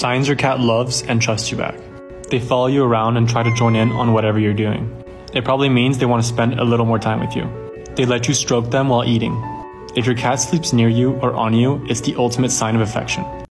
Signs your cat loves and trusts you back. They follow you around and try to join in on whatever you're doing. It probably means they want to spend a little more time with you. They let you stroke them while eating. If your cat sleeps near you or on you, it's the ultimate sign of affection.